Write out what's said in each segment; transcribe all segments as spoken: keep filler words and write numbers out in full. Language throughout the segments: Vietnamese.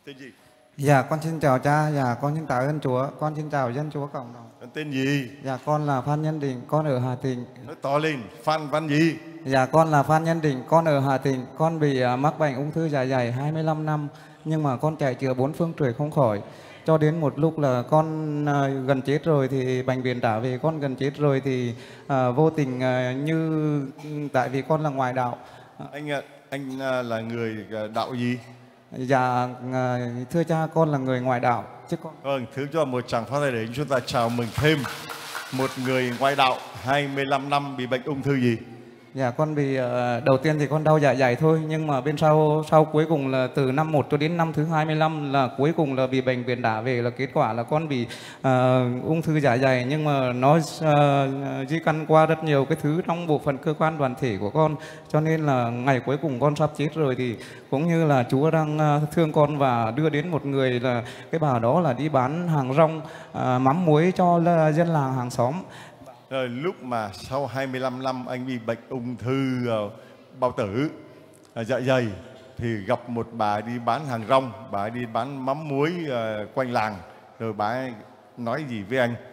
Tên gì? Dạ con xin chào cha, dạ con xin tạ ơn Chúa, con xin chào dân Chúa cộng đồng. Con tên gì? Dạ con là Phan Nhân Định, con ở Hà Tĩnh. Nói to lên, Phan Văn gì? Dạ con là Phan Nhân Định, con ở Hà Tĩnh, con bị uh, mắc bệnh ung thư dạ dày hai mươi lăm năm, nhưng mà con chạy chữa bốn phương trời không khỏi. Cho đến một lúc là con uh, gần chết rồi thì bệnh viện trả về con gần chết rồi thì uh, vô tình uh, như tại vì con là ngoại đạo. Anh anh là người đạo gì? Dạ thưa cha, con là người ngoại đạo chứ con. Vâng, thứ cho một tràng pháo tay để chúng ta chào mừng thêm một người ngoại đạo hai mươi lăm năm bị bệnh ung thư gì? Dạ con bị uh, đầu tiên thì con đau dạ dày thôi, nhưng mà bên sau sau cuối cùng là từ năm một cho đến năm thứ hai mươi lăm là cuối cùng là bị bệnh viện đả về, là kết quả là con bị uh, ung thư dạ dày, nhưng mà nó uh, di căn qua rất nhiều cái thứ trong bộ phận cơ quan đoàn thể của con, cho nên là ngày cuối cùng con sắp chết rồi thì cũng như là Chúa đang uh, thương con và đưa đến một người là cái bà đó là đi bán hàng rong uh, mắm muối cho uh, dân làng hàng xóm. Rồi lúc mà sau hai mươi lăm năm anh bị bệnh ung thư uh, bao tử uh, dạ dày thì gặp một bà đi bán hàng rong, bà đi bán mắm muối uh, quanh làng, rồi bà ấy nói gì với anh?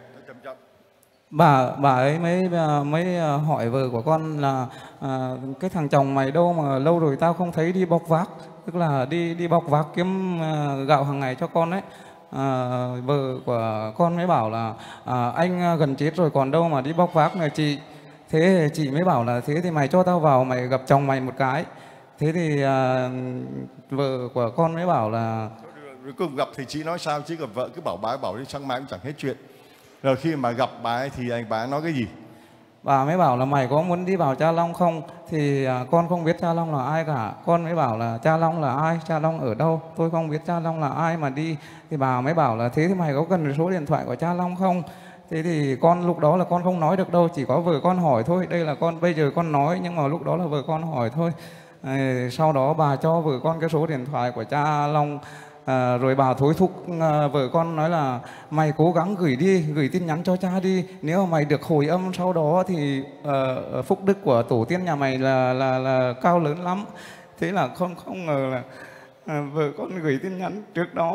Bà bà ấy mới mới hỏi vợ của con là à, cái thằng chồng mày đâu mà lâu rồi tao không thấy đi bóc vác, tức là đi đi bóc vác kiếm uh, gạo hàng ngày cho con ấy. À, vợ của con mới bảo là à, anh gần chết rồi còn đâu mà đi bóc vác này chị. Thế chị mới bảo là thế thì mày cho tao vào mày gặp chồng mày một cái. Thế thì à, vợ của con mới bảo là rồi cùng gặp thì chị nói sao, chứ gặp vợ cứ bảo bà ấy bảo đi sáng mai cũng chẳng hết chuyện. Rồi khi mà gặp bà ấy thì anh bà ấy nói cái gì? Bà mới bảo là mày có muốn đi vào Cha Long không? Thì à, con không biết Cha Long là ai cả. Con mới bảo là Cha Long là ai? Cha Long ở đâu? Tôi không biết Cha Long là ai mà đi. Thì bà mới bảo là thế thì mày có cần số điện thoại của Cha Long không? Thế thì con lúc đó là con không nói được đâu, chỉ có vợ con hỏi thôi. Đây là con bây giờ con nói, nhưng mà lúc đó là vợ con hỏi thôi. À, sau đó bà cho vợ con cái số điện thoại của Cha Long. À, rồi bà thối thúc à, vợ con nói là mày cố gắng gửi đi, gửi tin nhắn cho cha đi, nếu mà mày được hồi âm sau đó thì uh, phúc đức của tổ tiên nhà mày là là là cao lớn lắm. Thế là không không ngờ là à, vợ con gửi tin nhắn trước đó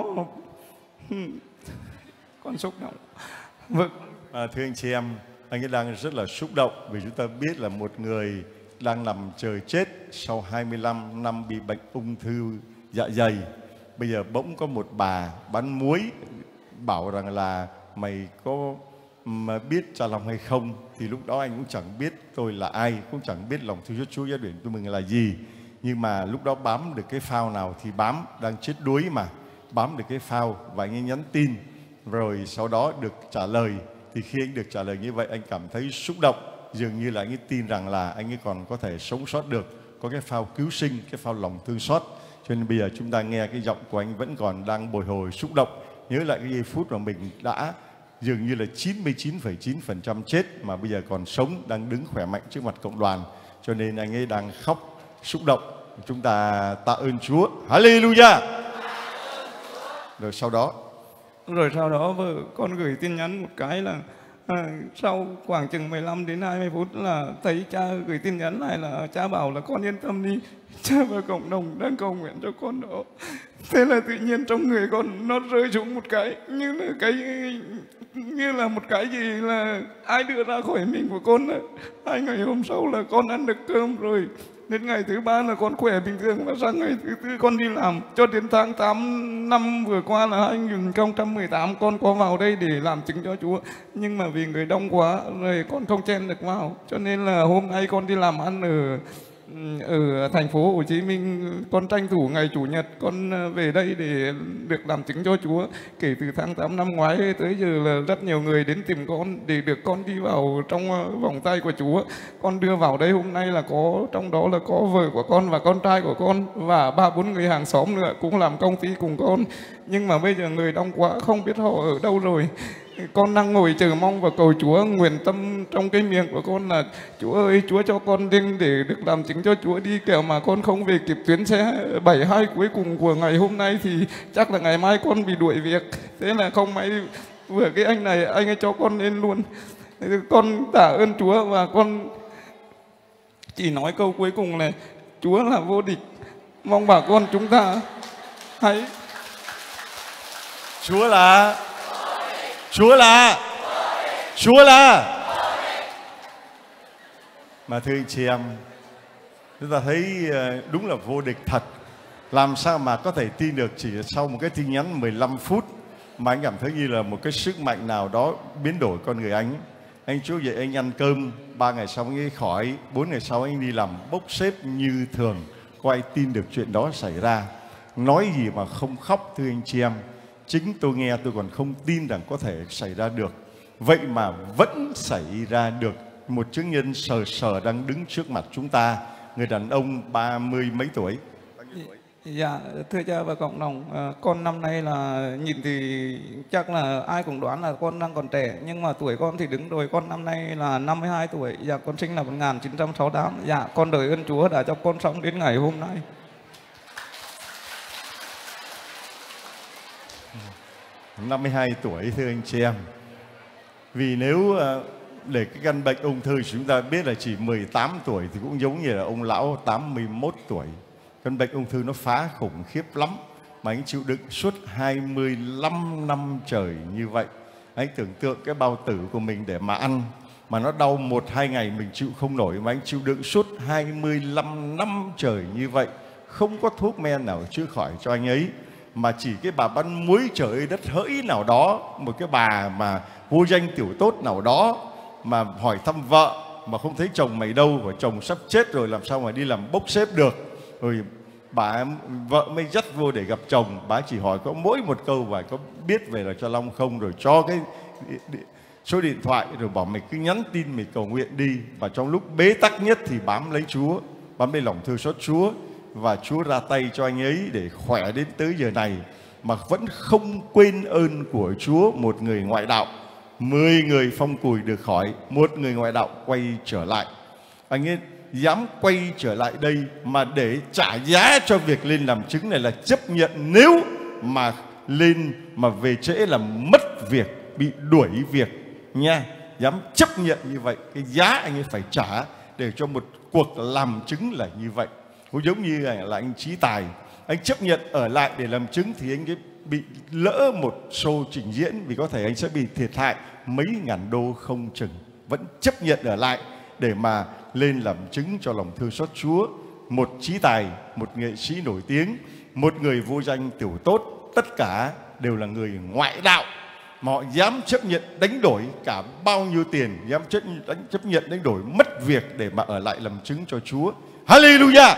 con xúc động. Vợ à, thưa anh chị em, anh ấy đang rất là xúc động vì chúng ta biết là một người đang nằm chờ chết sau hai mươi lăm năm bị bệnh ung thư dạ dày. Bây giờ bỗng có một bà bán muối bảo rằng là mày có mà biết Cha Long hay không, thì lúc đó anh cũng chẳng biết tôi là ai, cũng chẳng biết lòng thương xót Chúa Giáo Điển tôi mình là gì. Nhưng mà lúc đó bám được cái phao nào thì bám, đang chết đuối mà bám được cái phao và anh ấy nhắn tin, rồi sau đó được trả lời. Thì khi anh được trả lời như vậy anh cảm thấy xúc động, dường như là anh ấy tin rằng là anh ấy còn có thể sống sót được, có cái phao cứu sinh, cái phao lòng thương xót. Cho nên bây giờ chúng ta nghe cái giọng của anh vẫn còn đang bồi hồi xúc động, nhớ lại cái giây phút mà mình đã dường như là chín mươi chín phẩy chín phần trăm chết mà bây giờ còn sống, đang đứng khỏe mạnh trước mặt cộng đoàn. Cho nên anh ấy đang khóc xúc động. Chúng ta tạ ơn Chúa. Hallelujah. Rồi sau đó rồi sau đó vợ con gửi tin nhắn một cái là à, sau khoảng chừng mười lăm đến hai mươi phút là thấy cha gửi tin nhắn lại là cha bảo là con yên tâm đi, cha và cộng đồng đang cầu nguyện cho con đó. Thế là tự nhiên trong người con nó rơi xuống một cái như là cái như là một cái gì là ai đưa ra khỏi mình của con. Là hai ngày hôm sau là con ăn được cơm rồi, đến ngày thứ ba là con khỏe bình thường, và sang ngày thứ tư con đi làm. Cho đến tháng tám năm vừa qua là hai nghìn không trăm mười tám con có vào đây để làm chứng cho Chúa, nhưng mà vì người đông quá rồi con không chen được vào, cho nên là hôm nay con đi làm ăn ở ở thành phố Hồ Chí Minh. Con tranh thủ ngày Chủ nhật con về đây để được làm chứng cho Chúa. Kể từ tháng tám năm ngoái tới giờ là rất nhiều người đến tìm con để được con đi vào trong vòng tay của Chúa. Con đưa vào đây hôm nay là có, trong đó là có vợ của con và con trai của con và ba bốn người hàng xóm nữa cũng làm công ty cùng con. Nhưng mà bây giờ người đông quá không biết họ ở đâu rồi. Con đang ngồi chờ mong và cầu Chúa. Nguyện tâm trong cái miệng của con là Chúa ơi, Chúa cho con đinh để được làm chứng cho Chúa đi, kẻo mà con không về kịp tuyến xe bảy hai cuối cùng của ngày hôm nay thì chắc là ngày mai con bị đuổi việc. Thế là không may vừa cái anh này anh ấy cho con lên luôn. Con tạ ơn Chúa và con chỉ nói câu cuối cùng là Chúa là vô địch. Mong bà con chúng ta hãy Chúa là Chúa là Chúa là. Mà thưa anh chị em, chúng ta thấy đúng là vô địch thật. Làm sao mà có thể tin được chỉ sau một cái tin nhắn mười lăm phút mà anh cảm thấy như là một cái sức mạnh nào đó biến đổi con người anh. Anh Chúa dậy anh ăn cơm, ba ngày sau anh ấy khỏi, bốn ngày sau anh đi làm bốc xếp như thường. Có ai tin được chuyện đó xảy ra? Nói gì mà không khóc thưa anh chị em. Chính tôi nghe tôi còn không tin rằng có thể xảy ra được. Vậy mà vẫn xảy ra được. Một chứng nhân sờ sờ đang đứng trước mặt chúng ta, người đàn ông ba mươi mấy tuổi. Dạ, thưa cha và cộng đồng, à, con năm nay là nhìn thì chắc là ai cũng đoán là con đang còn trẻ, nhưng mà tuổi con thì đứng rồi. Con năm nay là năm mươi hai tuổi. Dạ, con sinh là một nghìn chín trăm sáu mươi tám. Dạ, con đợi ơn Chúa đã cho con sống đến ngày hôm nay. năm mươi hai tuổi thưa anh chị em. Vì nếu để cái căn bệnh ung thư chúng ta biết là chỉ mười tám tuổi thì cũng giống như là ông lão tám mươi mốt tuổi. Căn bệnh ung thư nó phá khủng khiếp lắm. Mà anh chịu đựng suốt hai mươi lăm năm trời như vậy. Anh tưởng tượng cái bao tử của mình để mà ăn, mà nó đau một hai ngày mình chịu không nổi. Mà anh chịu đựng suốt hai mươi lăm năm trời như vậy. Không có thuốc men nào chữa khỏi cho anh ấy. Mà chỉ cái bà bán muối trời đất hỡi nào đó, một cái bà mà vô danh tiểu tốt nào đó mà hỏi thăm vợ mà không thấy chồng mày đâu, và chồng sắp chết rồi làm sao mà đi làm bốc xếp được. Rồi bà vợ mới dắt vô để gặp chồng, bà chỉ hỏi có mỗi một câu và có biết về là cho Long không, rồi cho cái số điện thoại rồi bảo mày cứ nhắn tin mày cầu nguyện đi. Và trong lúc bế tắc nhất thì bám lấy Chúa, bám lấy lòng thương xót Chúa, và Chúa ra tay cho anh ấy để khỏe đến tới giờ này mà vẫn không quên ơn của Chúa. Một người ngoại đạo, mười người phong cùi được khỏi, một người ngoại đạo quay trở lại. Anh ấy dám quay trở lại đây mà để trả giá cho việc lên làm chứng này là chấp nhận nếu mà lên mà về trễ là mất việc, bị đuổi việc nha. Dám chấp nhận như vậy, cái giá anh ấy phải trả để cho một cuộc làm chứng là như vậy. Cũng giống như là anh Chí Tài, anh chấp nhận ở lại để làm chứng thì anh ấy bị lỡ một show trình diễn, vì có thể anh sẽ bị thiệt hại mấy ngàn đô không chừng, vẫn chấp nhận ở lại để mà lên làm chứng cho lòng thương xót Chúa. Một Chí Tài, một nghệ sĩ nổi tiếng, một người vô danh tiểu tốt, tất cả đều là người ngoại đạo mà họ dám chấp nhận đánh đổi cả bao nhiêu tiền, dám chấp, đánh, chấp nhận đánh đổi mất việc để mà ở lại làm chứng cho Chúa. Hallelujah!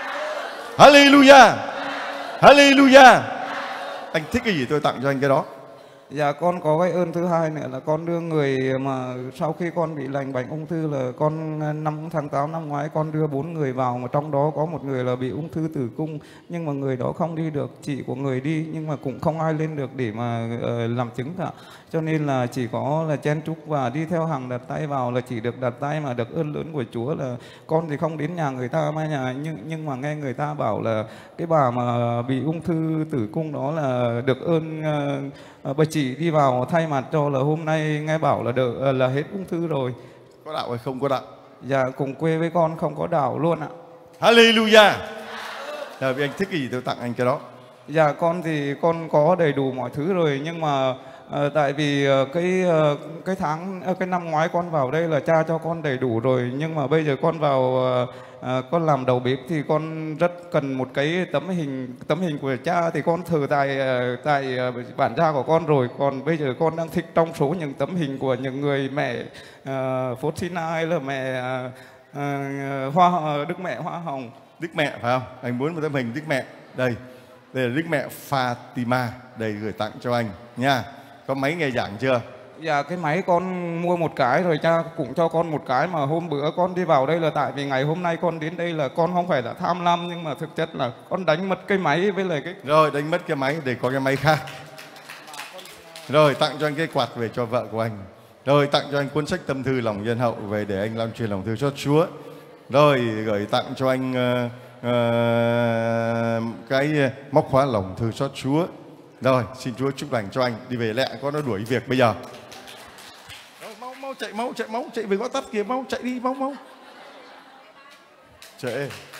Hallelujah! Hallelujah! Anh thích cái gì tôi tặng cho anh cái đó. Dạ, con có cái ơn thứ hai nữa là con đưa người mà sau khi con bị lành bệnh ung thư là con năm tháng tám năm ngoái con đưa bốn người vào, mà trong đó có một người là bị ung thư tử cung, nhưng mà người đó không đi được, chị của người đi nhưng mà cũng không ai lên được để mà uh, làm chứng cả. Cho nên là chỉ có là chen chúc và đi theo hàng đặt tay vào là chỉ được đặt tay, mà được ơn lớn của Chúa là con thì không đến nhà người ta mà nhà, nhưng nhưng mà nghe người ta bảo là cái bà mà bị ung thư tử cung đó là được ơn uh, bà chị đi vào thay mặt cho là hôm nay nghe bảo là được là hết ung thư rồi. Có đạo hay không có đạo? Dạ, cùng quê với con không có đạo luôn ạ. Hallelujah! Rồi vì anh thích cái gì tôi tặng anh cái đó. Dạ, con thì con có đầy đủ mọi thứ rồi, nhưng mà uh, tại vì uh, cái uh, cái tháng uh, cái năm ngoái con vào đây là cha cho con đầy đủ rồi, nhưng mà bây giờ con vào uh, À, con làm đầu bếp thì con rất cần một cái tấm hình tấm hình của cha, thì con thờ tại tại bản gia của con rồi. Còn bây giờ con đang thích trong số những tấm hình của những người mẹ uh, Faustina hay là mẹ uh, Hoa Đức Mẹ Hoa Hồng. Đức Mẹ phải không? Anh muốn một tấm hình Đức Mẹ. Đây, đây là Đức Mẹ Fatima, đây gửi tặng cho anh nha. Có máy nghe giảng chưa? Dạ, cái máy con mua một cái rồi, cha cũng cho con một cái, mà hôm bữa con đi vào đây là tại vì ngày hôm nay con đến đây là con không phải là tham lam, nhưng mà thực chất là con đánh mất cái máy với lại cái... Rồi, đánh mất cái máy để có cái máy khác. Rồi, tặng cho anh cái quạt về cho vợ của anh. Rồi, tặng cho anh cuốn sách Tâm thư lòng nhân hậu về để anh lan truyền lòng thương xót Chúa. Rồi, gửi tặng cho anh uh, uh, cái móc khóa lòng thương xót Chúa. Rồi, xin Chúa chúc lành cho anh. Đi về lẹ, con nó đuổi việc bây giờ. Mau mau chạy, mau chạy, mau chạy về ngõ tắt kìa, mau chạy đi, mau mau. Trễ.